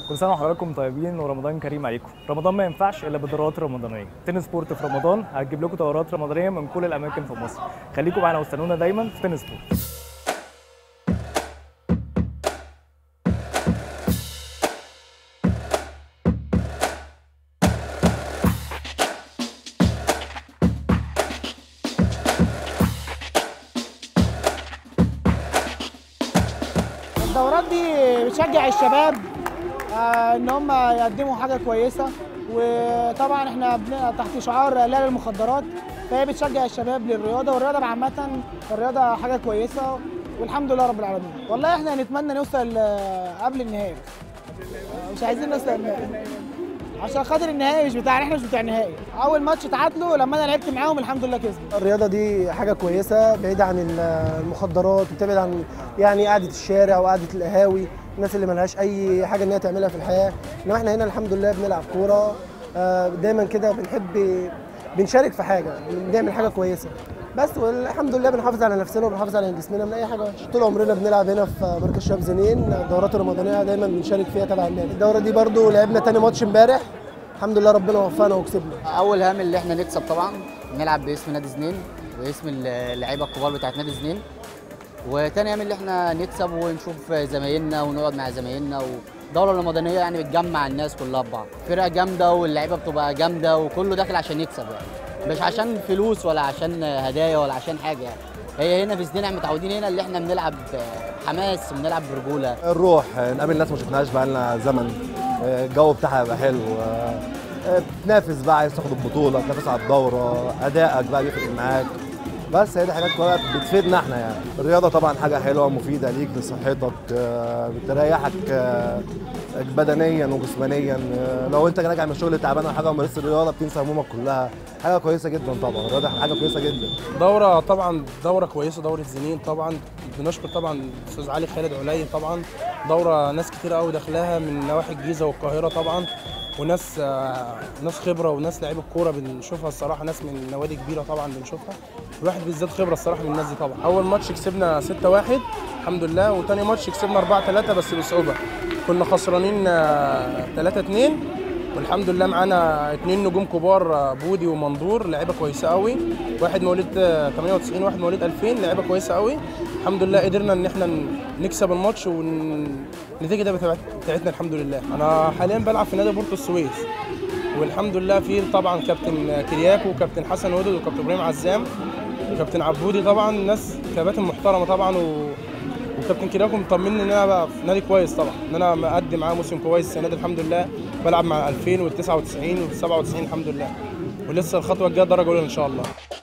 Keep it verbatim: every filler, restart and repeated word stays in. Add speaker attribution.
Speaker 1: كل سنه وحضراتكم طيبين ورمضان كريم عليكم. رمضان ما ينفعش الا بالدورات الرمضانيه. تنس سبورت في رمضان هتجيب لكم دورات رمضانيه من كل الاماكن في مصر. خليكم معانا واستنونا دايما في تنس سبورت.
Speaker 2: الدورات دي بتشجع الشباب آه ان هم يقدموا حاجه كويسه، وطبعا احنا تحت شعار لا للمخدرات، فهي بتشجع الشباب للرياضه، والرياضه عامه الرياضه حاجه كويسه والحمد لله رب العالمين. والله احنا نتمنى نوصل قبل النهائي، مش عايزين نوصل النهائي عشان خاطر النهائي مش بتاعنا، احنا مش بتاع النهائي. اول ماتش تعادلوا لما انا لعبت معاهم الحمد لله كسبوا.
Speaker 3: الرياضه دي حاجه كويسه بعيده عن المخدرات، وبتبعد عن يعني قعده الشارع وقعده القهاوي، الناس اللي ملهاش اي حاجه ان هي تعملها في الحياه. انما احنا هنا الحمد لله بنلعب كوره دايما كده، بنحب بنشارك في حاجه، بنعمل حاجه كويسه بس، والحمد لله بنحافظ على نفسنا وبنحافظ على جسمنا من اي حاجه وحشه. طول عمرنا بنلعب هنا في مركز شباب زنين، الدورات الرمضانيه دايما بنشارك فيها تبع النادي. الدوره دي برضو لعبنا تاني ماتش امبارح، الحمد لله ربنا وفقنا وكسبنا.
Speaker 4: اول هام اللي احنا نكسب طبعا، نلعب باسم نادي زنين واسم اللعيبه الكبار بتاعت نادي زنين. وتاني هام اللي احنا نكسب ونشوف زمايلنا ونقعد مع زمايلنا، والدوره الرمضانيه يعني بتجمع الناس كلها ببعض. فرقه جامده واللعيبه بتبقى جامده وكله داخل عشان يكسب، يعني مش عشان فلوس ولا عشان هدايا ولا عشان حاجه. يعني هي هنا في زنين احنا متعودين هنا اللي احنا بنلعب حماس، بنلعب برجوله،
Speaker 5: الروح، نقابل ناس ما شفناهاش بقالنا زمن، الجو بتاعها يبقى حلو، تنافس بقى، عايز تاخد البطوله، تنافس على الدوره، ادائك بقى بيفرق معاك. بس هي دي حاجات كلها بتفيدنا احنا. يعني الرياضه طبعا حاجه حلوه مفيده ليك لصحتك، بتريحك بدنيا وجسمانيا. لو انت راجع من الشغل تعبان او حاجه ومارست الرياضه بتنسى همومك كلها، حاجه كويسه جدا. طبعا الرياضه حاجه كويسه جدا.
Speaker 6: دوره طبعا دوره كويسه، دوره زنين طبعا بنشكر طبعا الاستاذ علي خالد علي. طبعا دوره ناس كتير قوي داخلاها من نواحي الجيزه والقاهره طبعا، وناس ناس خبره وناس لعيبه الكوره بنشوفها الصراحه، ناس من نوادي كبيره طبعا بنشوفها. الواحد بالذات خبره الصراحه من الناس دي طبعا. اول ماتش كسبنا ستة واحد الحمد لله، وتاني ماتش كسبنا أربعة ثلاثة بس بصعوبه، كنا خسرانين ثلاثة اثنين، والحمد لله معانا اثنين نجوم كبار، بودي ومندور، لعيبه كويسه قوي، واحد مواليد ثمانية وتسعين واحد مواليد ألفين، لعيبه كويسه قوي. الحمد لله قدرنا ان احنا نكسب الماتش، والنتيجه ده بتاعتنا الحمد لله. انا حاليا بلعب في نادي بورتو السويس، والحمد لله في طبعا كابتن كرياكو وكابتن حسن ودود وكابتن ابراهيم عزام وكابتن عبودي، طبعا ناس كباتن محترمه طبعا، و... وكابتن كرياكو مطمني ان انا بقى في نادي كويس طبعا، ان انا مقدم معاه موسم كويس السنه دي الحمد لله، بلعب مع ألفين وتسعة وتسعين وسبعة وتسعين الحمد لله، ولسه الخطوه الجايه درجه اولى ان شاء الله.